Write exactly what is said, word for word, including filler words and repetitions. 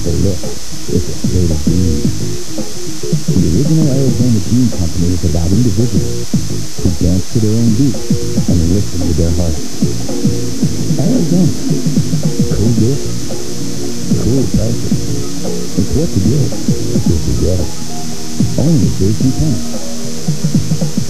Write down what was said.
Hey, look, it's a state of being. The original Arizona Gene Company was about individuals who dance to their own beat and listen to their heart. Arizona. Cool gift. Cool culture. It's what to give if you get it. Only Jason Kent.